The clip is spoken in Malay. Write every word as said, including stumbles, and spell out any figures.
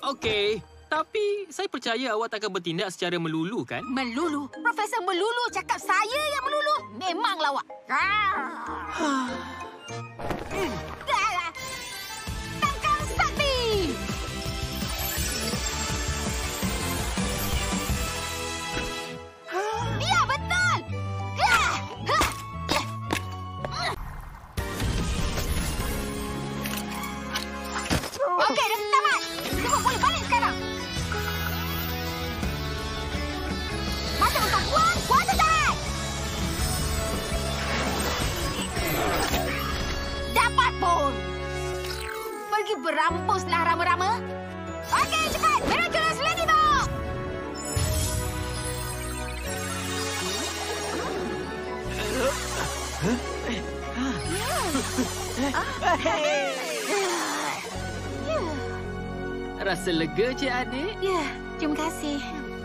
Okey. Tapi saya percaya awak takkan bertindak secara melulu, kan? Melulu? Profesor Melulu cakap saya yang melulu? Memanglah awak. Tangkang sakti! Ya, betul! Okey, dah tamat. Semua boleh balik sekarang. Masa untuk buang, buang sejarah! Dapat pun! Pergi berampuslah rama-rama. Okey, cepat! Miraculous Ladybug! Rasa lega, Cik Adik? Ya, terima kasih.